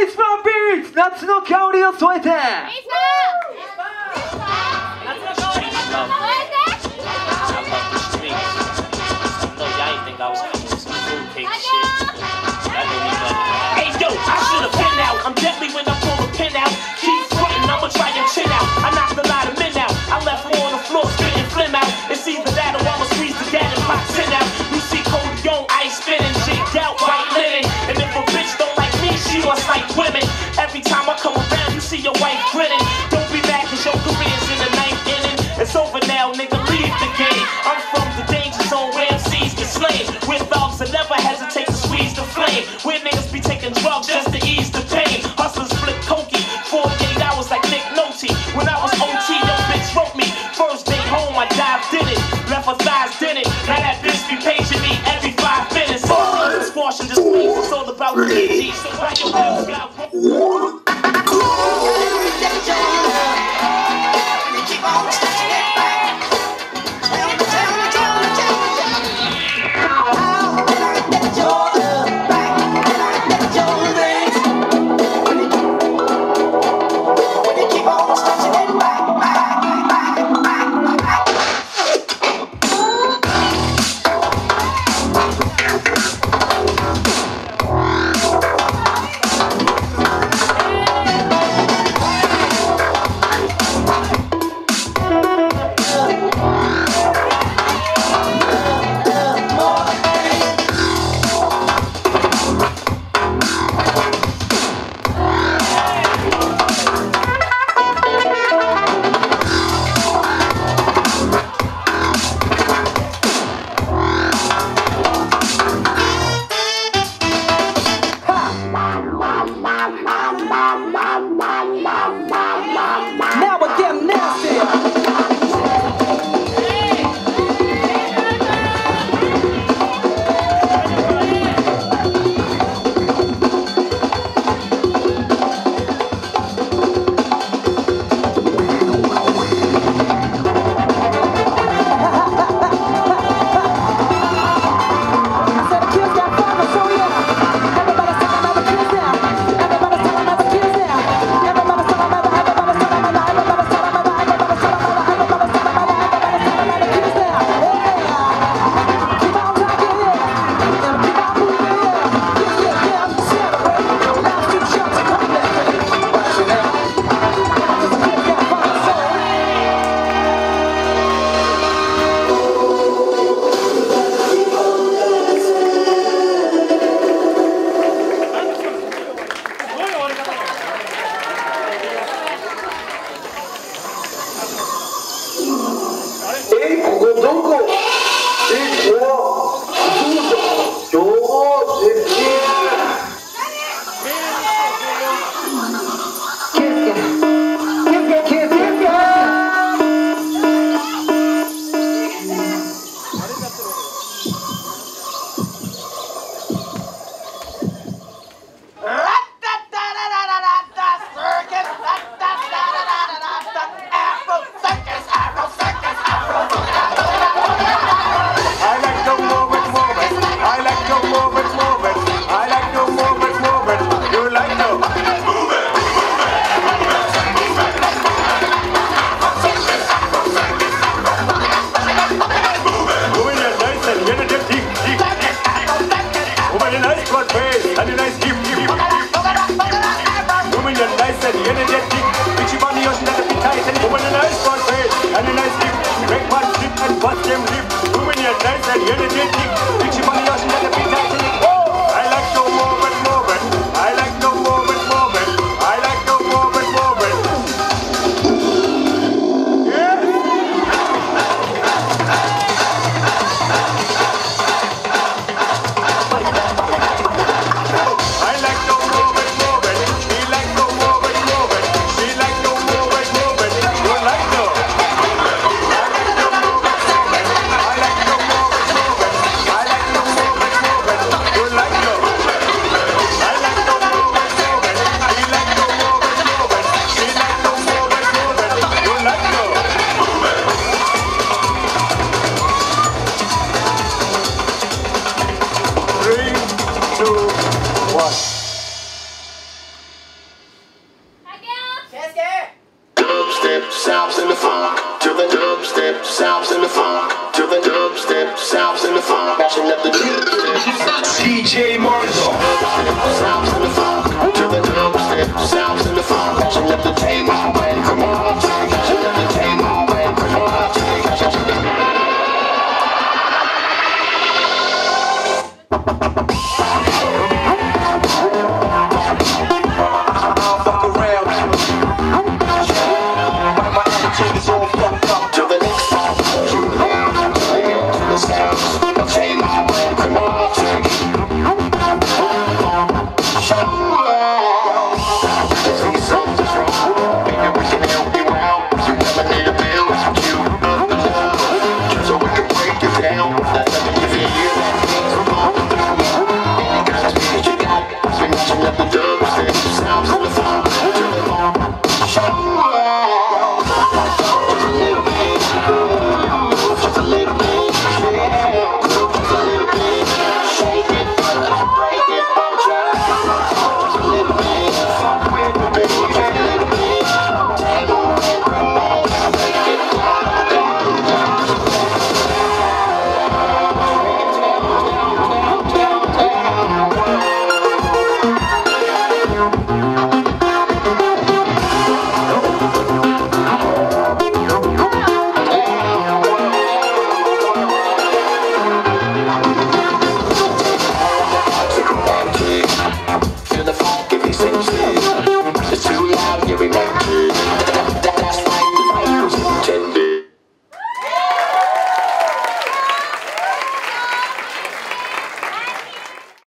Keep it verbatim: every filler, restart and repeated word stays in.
イスパンビーツ夏の香りを添えて夏の香りを添えて Hey yo, I should have been out. I'm deadly when I pull a pin out. Keep frontin', I'ma try your chin out. I knocked a lot of men out. I left her on the floor spitting phlegm out. It's either that or I'ma squeeze the dad and pop tin out. You see Cody on ice spinning, jigged out, white linen. And if a bitch don't like me, she must like women. Every time I come around, you see your wife grinning. Don't be mad cause your career's in the ninth inning. It's over now, nigga, leave the game. I'm from the danger zone where M Cs get slain. With thugs that never hesitate to squeeze the flame. Where niggas be taking drugs just to ease the pain. Hustlers flip cokey, forty-eight hours like Nick Nolte. When I was O T, no bitch wrote me. First day home, I dived in it. Left her thighs in it. Now that bitch be paging me every five minutes. Squashing this place, it's all about the G G. So why your bills got keep on stretching it back. Tell me, tell me, tell me, tell me, tell me. How can I get your love back? Can I get your legs? When you, when you keep on stretching it back, back, back, back, back. Now I get nasty. Everybody sounds in the funk, to the dubstep sounds in the funk, to the dubstep sounds in the funk, matching up the dubstep. D J Marzo. Sounds in the funk.